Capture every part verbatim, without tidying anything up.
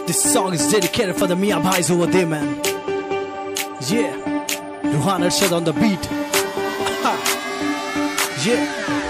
This song is dedicated for the Mia Bhais over there, man. Yeah, Ruhan Arshad on the beat. Yeah,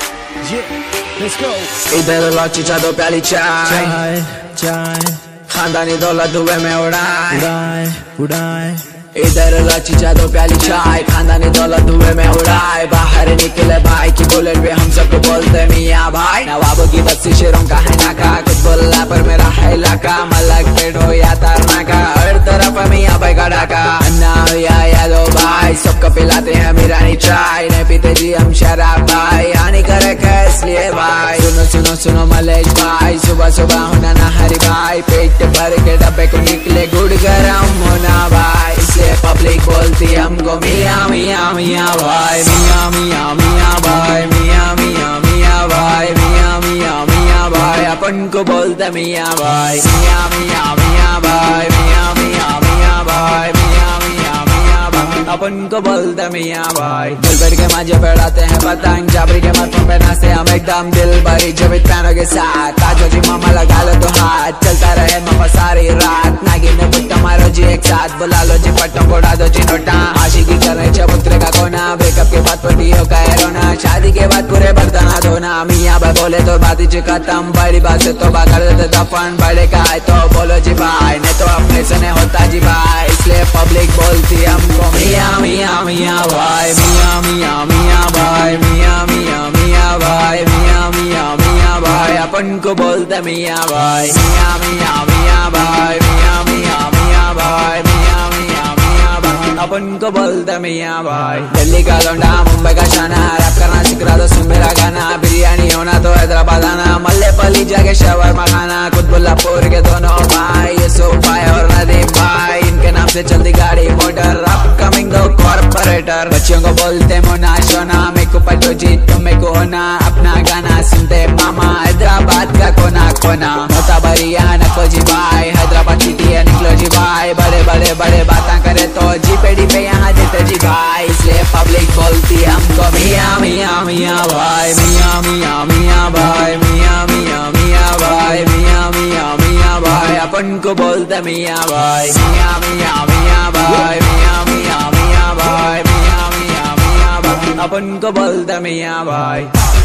yeah, let's go. इधर लौची चादो प्याली चाय चाय चाय खानदानी दौलत दुबे में उड़ाए उड़ाए उड़ाए इधर लौची चादो प्याली चाय खानदानी दौलत दुबे में उड़ाए बाहर निकले भाई की बुलेट पे हम सबको बोलते मियाँ भाई नवाबों की बस्ती शेरों का है नाका कुछ बोला पर मेरा है इलाका मलक पेट हो या तारना का हर तरफ मियाँ भाई का डाका अन्ना या यादो भाई सबको पिलाते हैं मिरानी चाय नहीं पीते जी हम शराब भाई हानि करे इसलिए भाई सुनो सुनो सुनो मलेश भाई सुबह सुबह होना ना हरी भाई पेट भर के डब्बे को निकले गुड़ गरम होना भाई इसलिए पब्लिक बोलती हमको मियाँ मियाँ मियाँ भाई मियाँ मियाँ मियाँ भाई मियाँ मियाँ मियाँ भाई मियाँ मियाँ मियाँ भाई अपन को बोलते मियाँ भाई मियाँ मियाँ मियाँ भाई मियाँ मियाँ मियाँ भाई मियाँ मियाँ मियाँ भाई अपन को बोलते मियाँ भाई दिल भर के मांझे बैठाते हैं पतंग जाबरी के माथों पे नाचते हम एकदम दिल भरी जबित पैनों के साथ ताजो जी मामा लगा लो तो हाथ चलता रहे मामा सारी रात नागिन ने बुट्टा मारो जी एक साथ बुला लो जी पट्टों को उड़ा दो जी नोटा आशिकी करने चबूतरे का कोना ब्रेकअप के बाद पति हो गए रोना शादी के बाद पूरे बर्तन धोना मियाँ भाई बोले तो बात जी खत्म बड़ी बात से तो कर देते दफन बड़े का है तो बोलो जी भाई नहीं तो अपने से नहीं होता जी भाई इसलिए पब्लिक बोलती हमको मियाँ मियाँ मियाँ भाई मियाँ मियाँ मियाँ भाई मियाँ मियाँ मियाँ भाई मियाँ मियाँ मियाँ भाई अपन को बोलते मियाँ भाई मियाँ मियाँ मियाँ भाई मियाँ मियाँ मियाँ भाई मियाँ मियाँ मियाँ भाई अपन को बोलते मियाँ भाई दिल्ली का लौंडा मुंबई का शाना रैप करना सिखा दो सुन मेरा गाना बिरयानी होना तो हैदराबाद आना मल्ले पली जाके शवरमा खाना कुतुबुल्लापुर के दोनों भाई यूसुफ भाई और नदीम भाई इनके नाम से चलती गाड़ी मोटर अपकमिंग दो कॉर्पोरेटर बच्चों को बोलते मोना सोना मेरे को पटो जी तुम मेरे को होना अपना गाना सुनते मामा हैदराबाद का कोना कोना मोता बरिया नको जी भाई हैदराबाद सिटी है निकलो जी भाई बड़े बड़े बड़े बातें करे तो जी पेड़ी पे यहाँ देते जी भाई इसलिए पब्लिक बोलती हमको मियाँ मियाँ मियाँ भाई मियाँ मियाँ मियाँ भाई मियाँ मियाँ मियाँ भाई मियाँ मियाँ मियाँ भाई अपन को बोलते मियाँ भाई मियाँ मियाँ मियाँ भाई मियाँ मियाँ मियाँ भाई मियाँ मियाँ मियाँ भाई अपन को बोलते मियाँ भाई।